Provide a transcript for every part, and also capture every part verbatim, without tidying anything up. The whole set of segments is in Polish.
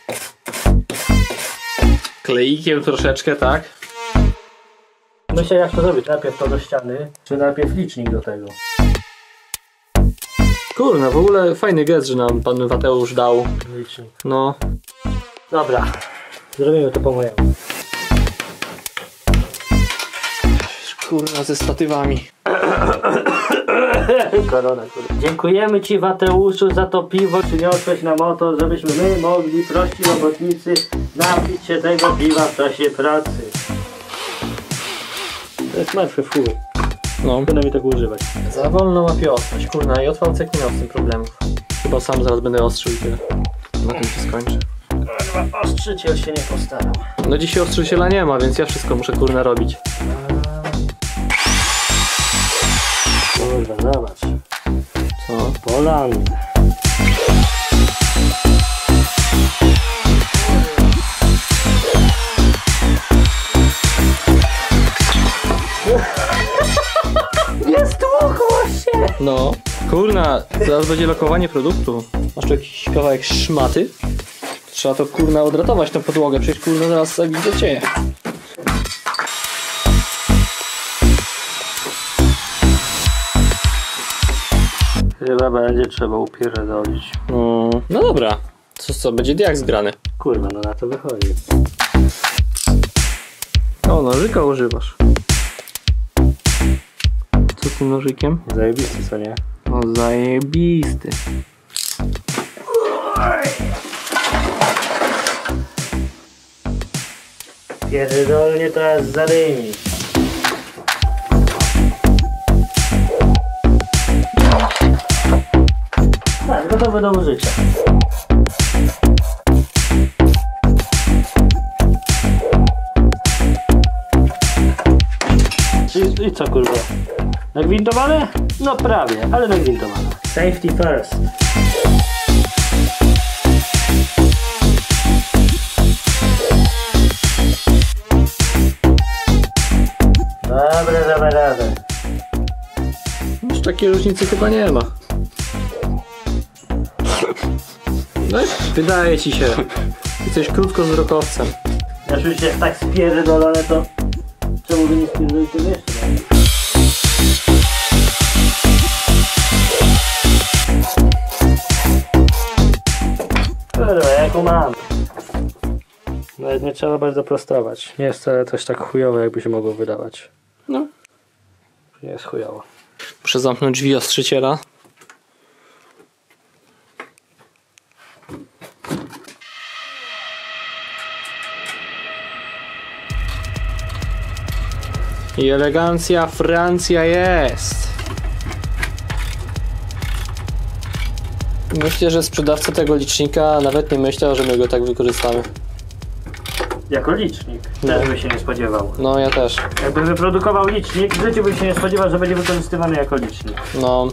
Kleikiem troszeczkę, tak? Myślę, jak to zrobić. Najpierw to do ściany, czy najpierw licznik do tego. Kurna, w ogóle fajny gest, że nam pan Mateusz dał. Licznik. No. Dobra, zrobimy to po mojemu. Kurna, ze statywami. Korona, kurwa. Dziękujemy Ci, Mateuszu, za to piwo. Przyniosłeś nam o to, żebyśmy my mogli, prości robotnicy, napić się tego piwa w czasie pracy. To jest martwy fuj. No. Będę mi tego używać. Za wolno łapie ostrość, kurna, i Otwalcek nie miał z tym problemów. Chyba sam zaraz będę ostrzył i tyle. Na tym się skończy. Kurwa, ostrzyciel się nie postarał. No dzisiaj ostrzyciela nie ma, więc ja wszystko muszę kurna robić. Kurwa, zobacz. Co? Poland. Nie stłukło się! No. Kurna, zaraz będzie lokowanie produktu. Masz tu jakiś kawałek szmaty? Trzeba to kurna odratować tą podłogę, przecież kurna zaraz sobie zacieje. Chyba będzie trzeba upierdolić. No, no dobra. Co, co, będzie diak zgrany. Kurwa, no na to wychodzi. O, nożyka używasz. Co z tym nożykiem? Zajebisty, co nie? O, zajebisty. Pierdolnie teraz zarymi. Tak, gotowe do użycia. I, I co kurwa? Nagwintowane? No prawie, ale nagwintowane. Safety first. Dobra, damy radę. Już takiej różnicy chyba nie ma. No, wydaje ci się. Jesteś krótkowzrokowcem. Ja już jak tak spierdolone, to czemu by nie spierdolić tego jeszcze? Kurwa, jaką mam. Nawet nie trzeba bardzo prostować. Nie jest wcale coś tak chujowe, jakby się mogło wydawać. No. Nie jest chujowo. Muszę zamknąć drzwi ostrzyciela. I elegancja Francja jest. Myślę, że sprzedawca tego licznika nawet nie myślał, że my go tak wykorzystamy. Jako licznik. Też by się nie spodziewał. No ja też. Jakby wyprodukował licznik, w życiu bym się nie spodziewał, że będzie wykorzystywany jako licznik. No.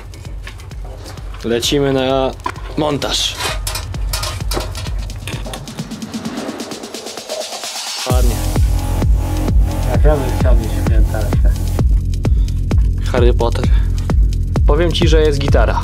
Lecimy na montaż. Ładnie. Jak ja bym chciał mieć świętarkę. Harry Potter. Powiem ci, że jest gitara.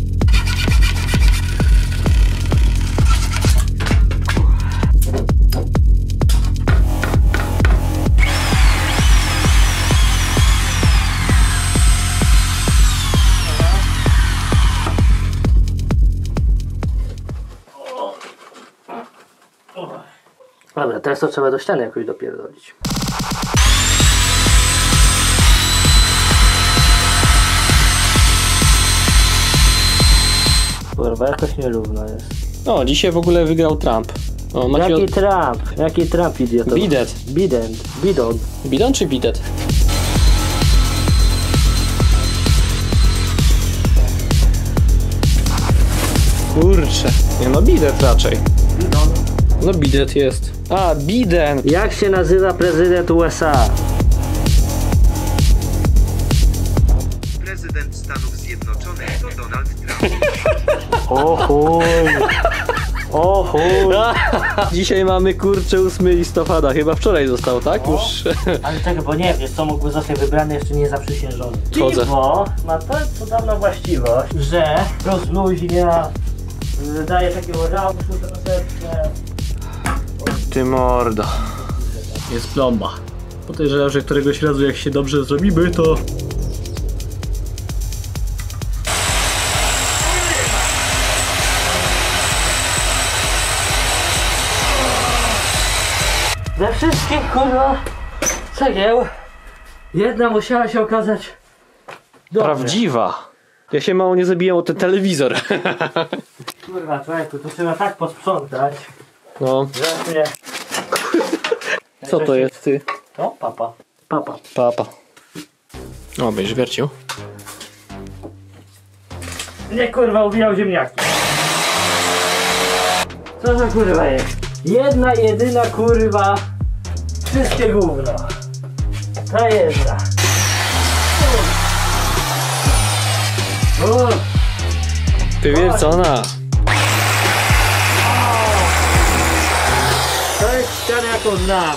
Dobra, teraz to trzeba do ściany jakoś dopierdolić. Kurwa, jakoś nierówno jest. O, dzisiaj w ogóle wygrał Trump. O, Macie Jaki od... Trump? Jaki Trump idiotowy? Bidet. Bidon. Bidon. Bidon czy bidet? Kurczę. Nie no, bidet raczej. Bidon. No bidet jest. A, Biden. Jak się nazywa prezydent U S A? Prezydent Stanów Zjednoczonych to Donald Trump. O chuj. O chuj. Dzisiaj mamy kurczę ósmego listopada. Chyba wczoraj został, tak? Już. Ale czekaj, bo nie wiesz, co mógłby zostać wybrany jeszcze nie zaprzysiężony. Chodzę. Piwo ma tę cudowną właściwość, że rozluźnia Daję takiego rauszu troszeczkę. Ty mordo. Jest plomba. Podejrzewam, że któregoś razu jak się dobrze zrobimy, to... Ze wszystkich kurwa cegieł jedna musiała się okazać dobra. Prawdziwa. Ja się mało nie zabijam o ten telewizor. Kurwa człowieku, to trzeba tak posprzątać. No. Że mnie... Co to jest ty? O, papa. Papa. Papa. O, będziesz wiercił. Nie kurwa ubijał ziemniaki. Co za kurwa jest? Jedna jedyna kurwa. Wszystkie gówno. Ta jedna. O. Ty wiercona. To jest ściana jaką znam.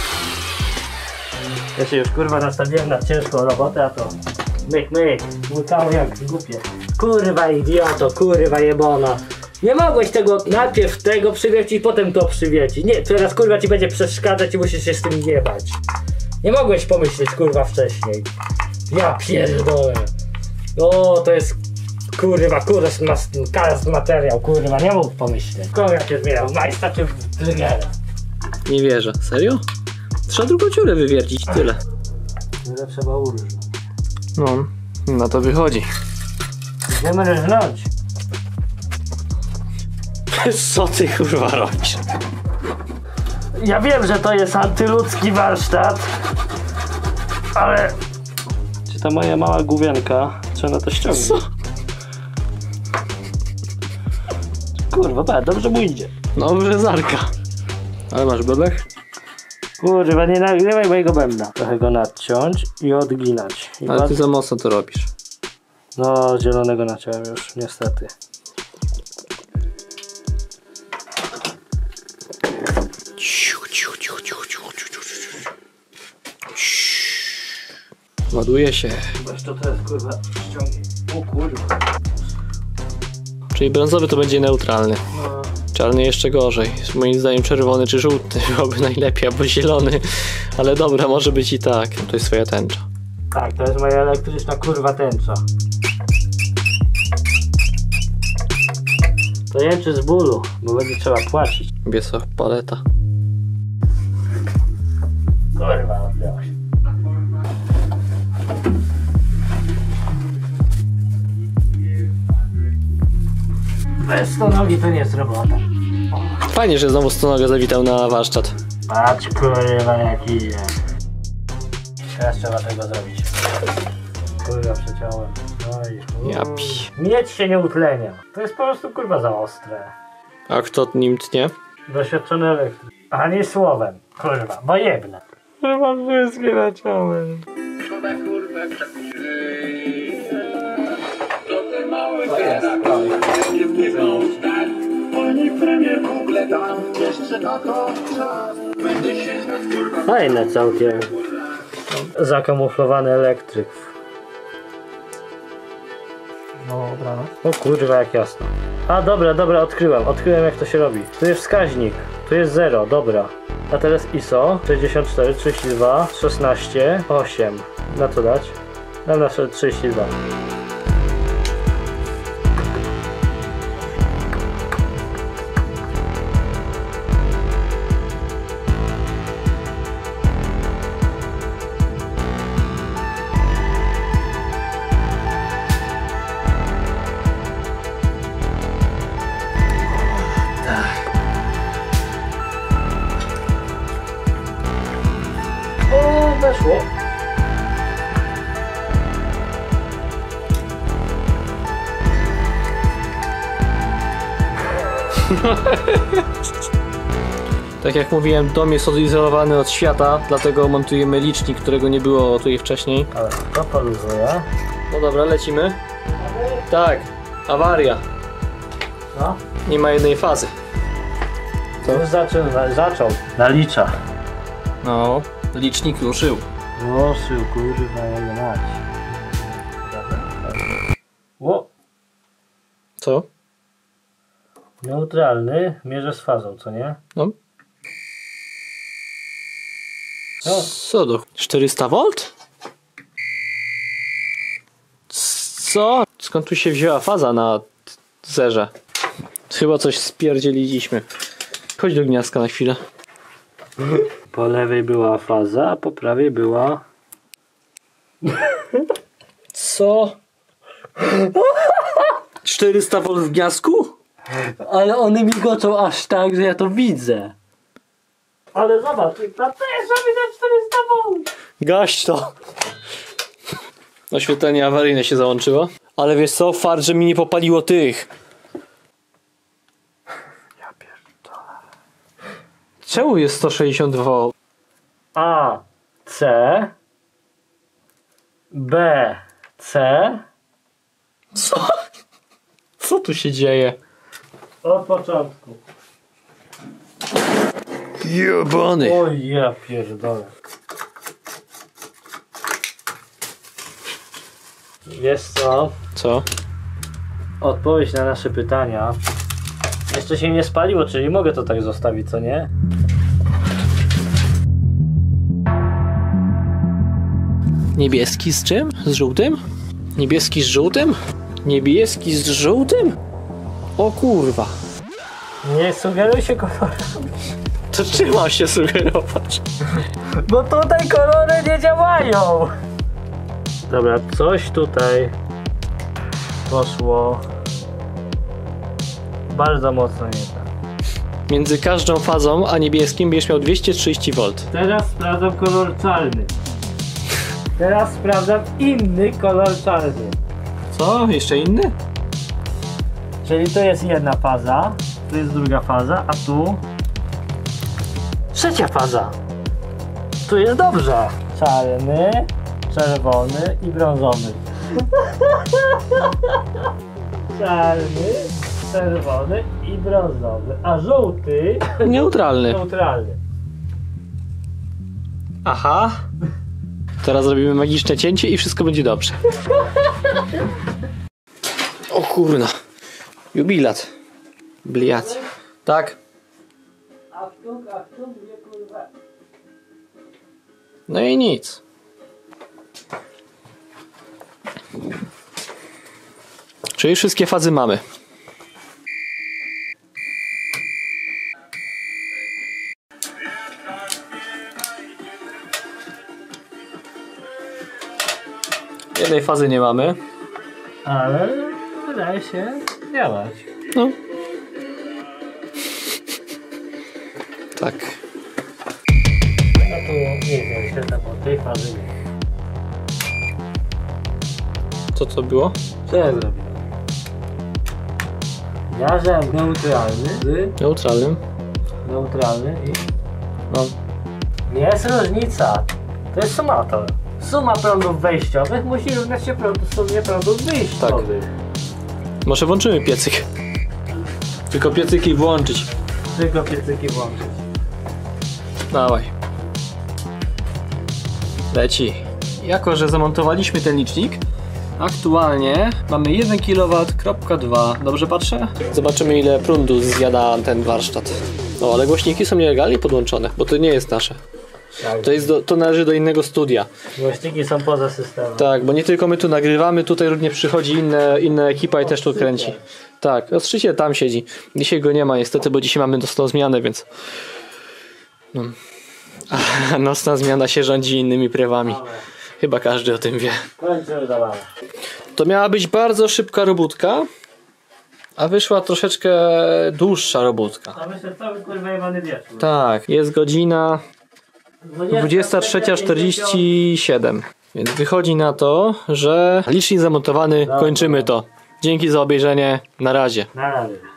Ja się już kurwa nastawiłem na ciężką robotę, a to myk myk, łykało jak głupie. Kurwa idioto, kurwa jebona. Nie mogłeś tego najpierw tego przywiercić, potem to przywiercić. Nie, teraz kurwa ci będzie przeszkadzać i musisz się z tym jebać. Nie mogłeś pomyśleć kurwa wcześniej. Ja pierdolę. O, to jest kurwa, kurwa, kast materiał, kurwa, nie mógł pomyśleć. Kogo ja się zmieniał, w majsta czy w trygera? Nie wierzę. Serio? Trzeba drugą dziurę wywiercić, tyle. Ile trzeba urżnąć. No, na to wychodzi. Idziemy rżnąć. Co ty kurwa robisz? Ja wiem, że to jest antyludzki warsztat, ale... Czy ta moja mała główienka, czy ona to ściągnie? Co? Kurwa, ba, dobrze mu idzie. Dobrze, Zarka. Ale masz bebech? Kurwa, nie nagrywaj mojego bębna. Trochę go nadciąć i odginać. I Ale bad... ty za mocno to robisz. No, zielonego naciąłem już, niestety. Ładuje się. Zobacz, to teraz kurwa ściągnie. O kurwa. Czyli brązowy to będzie neutralny. No. Czarny jeszcze gorzej. Moim zdaniem czerwony czy żółty byłoby najlepiej, albo zielony. Ale dobra, może być i tak. To jest twoja tęcza. Tak, to jest moja elektryczna kurwa tęcza. To jęczy z bólu, bo będzie trzeba płacić. Biesa paleta. Kurwa, odbiłaś. Bez stonogi to nie jest robota. Fajnie, że znowu stonoga zawitał na warsztat. Patrz kurwa jaki jest. Teraz trzeba tego zrobić. Kurwa przeciąłem. No i Ja pi... miedź się nie utlenia. To jest po prostu kurwa za ostre. A kto nim tnie? Doświadczony elektryk. Ani słowem. Kurwa, bo jebne. Mam wszystkie naciąłem. Fajne całkiem. Zakamuflowany elektryk. No dobra. O kurwa jak jasno. A dobra, dobra, odkryłem. Odkryłem jak to się robi. Tu jest wskaźnik. Tu jest zero, dobra. A teraz I S O sześćdziesiąt cztery, trzydzieści dwa, szesnaście, osiem. Na co dać? Dam na trzydzieści dwa. O, weszło. Tak jak mówiłem, dom jest odizolowany od świata, dlatego montujemy licznik, którego nie było tutaj wcześniej. Ale to poluzuje. No dobra, lecimy. Tak, awaria. No. Nie ma jednej fazy. To już zaczął, zaczął. Nalicza. No, licznik ruszył. Ruszył, kurwa, jego mać. Ło. Co? Neutralny, mierzę z fazą, co nie? No. No. Co do... czterysta wolt? Co? Skąd tu się wzięła faza na zerze? Chyba coś spierdzieliliśmy. Chodź do gniazdka na chwilę. Po lewej była faza, a po prawej była... Co? czterysta wolt w gniazdku? Ale one migotą aż tak, że ja to widzę. Ale zobacz, ta też widać czterysta wolt. Gaś to. Oświetlenie awaryjne się załączyło. Ale wiesz co? Fart, że mi nie popaliło tych. Ja pierdolę. Czemu jest sto sześćdziesiąt wolt? A, C, B, C. Co? Co tu się dzieje? Od początku. Jebany. Oj, ja pierdolę. Wiesz co? Co? Odpowiedź na nasze pytania. Jeszcze się nie spaliło, czyli mogę to tak zostawić, co nie? Niebieski z czym? Z żółtym? Niebieski z żółtym? Niebieski z żółtym? O kurwa. Nie sugeruj się kolorem. To czym mam się sugerować? Bo tutaj kolory nie działają. Dobra, coś tutaj poszło bardzo mocno nie tak. Między każdą fazą a niebieskim będziesz miał dwieście trzydzieści wolt. Teraz sprawdzam kolor czarny. Teraz sprawdzam inny kolor czarny. Co? Jeszcze inny? Czyli to jest jedna faza, tu jest druga faza, a tu trzecia faza. Tu jest dobrze. Czarny, czerwony i brązowy. Czarny, czerwony i brązowy, a żółty Neutralny. neutralny. Aha. Teraz zrobimy magiczne cięcie i wszystko będzie dobrze. O kurna. Jubilat. Bliat. Tak. Achtung, achtung, nie kurwa. No i nic. Czyli wszystkie fazy mamy. Jednej fazy nie mamy. Ale wydaje się działać. No. Tak. No tu nie wiem, świetna, bo tej fazy nie. Co to było? Co ja zrobiłem? Ja wziąłem neutralny z Neutralnym. neutralny i No. nie jest różnica. To jest sumator. Suma prądów wejściowych musi równać się prądu, sumie prądów wyjściowych. Może włączymy piecyk. Tylko piecyki włączyć. Tylko piecyki włączyć. Dawaj. Leci. Jako że zamontowaliśmy ten licznik, aktualnie mamy jeden kilowat, kropka dwa. Dobrze patrzę? Zobaczymy, ile prądu zjada ten warsztat. No, ale głośniki są nielegalnie podłączone, bo to nie jest nasze. To, jest do, to należy do innego studia. Głośniki są poza systemem. Tak, bo nie tylko my tu nagrywamy, tutaj również przychodzi inne, inna ekipa i też tu kręci. Tak, ostrzyciel tam siedzi. Dzisiaj go nie ma niestety, bo dzisiaj mamy nocną zmianę, więc... No. A nocna zmiana się rządzi innymi prawami. Chyba każdy o tym wie. Kończymy zabawę. To miała być bardzo szybka robótka, a wyszła troszeczkę dłuższa robótka. A myślę, cały kurwa jebany wieczór. Tak, jest godzina dwudziesta trzecia czterdzieści siedem. Więc wychodzi na to, że licznik zamontowany, kończymy to. Dzięki za obejrzenie, na razie. Na razie.